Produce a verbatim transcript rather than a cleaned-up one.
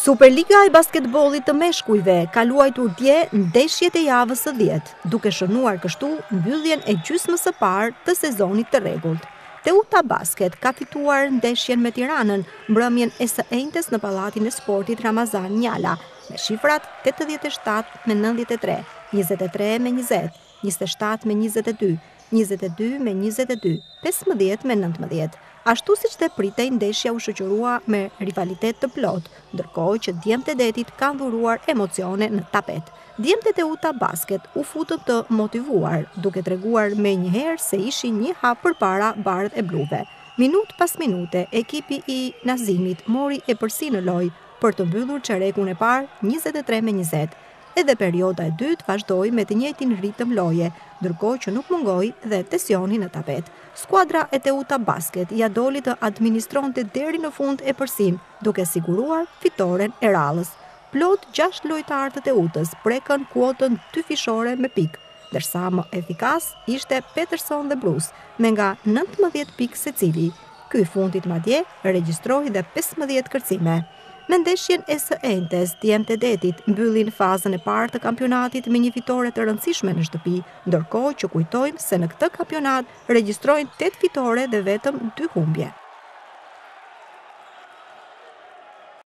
Superliga e basketbollit të meshkujve ka luajtur dje ndeshjet e javës së dhjetë, duke shënuar kështu mbylljen e gjysmës së parë të sezonit të rregullt. Teuta Basket ka fituar ndeshjen me Tiranën mbrëmjen e së enjtes në Pallatin e Sportit Ramazan Njala, me shifrat tetëdhjetë e shtatë me nëntëdhjetë e tre, njëzet e tre me njëzet, njëzet e shtatë me njëzet e dy, njëzet e dy me njëzet e dy, pesëmbëdhjetë me nëntëmbëdhjetë. Ashtu siç dhe pritej, ndeshja u shoqërua me rivalitet të plot, ndërkohë që djemtë e detit kanë dhuruar emocione në tapet. Djemtë e Teuta Basket u futën të motivuar, duke treguar menjëherë se ishin një hap përpara bardhë e bluve. Minutë pas minute, ekipi i Nazimit mori e përsi në lojë për të mbyllur çerekun e parë njëzet e tre me njëzet. Edhe perioda e dytë vazhdoi me të njëjtin ritëm loje, ndërkohë që nuk mungoi dhe tensioni në tapet. Skuadra e Teuta Basket ja doli të administronte deri në fund e përsin, duke siguruar fitoren e radhës. Plot gjashtë lojtarë të Teutës prekën kuotën dy fishore me pikë, ndërsa më efikas ishte Peterson dhe Bruce, me nga nëntëmbëdhjetë pikë secili. Ky i fundit madje regjistroi dhe pesëmbëdhjetë kërcime. Me ndeshjen e së enjtes, djemtë e detit mbyllin fazën e parë të kampionatit me një fitore të rëndësishme në shtëpi, ndërkohë që kujtojmë se në këtë kampionat regjistrojnë tetë fitore dhe vetëm dy humbje.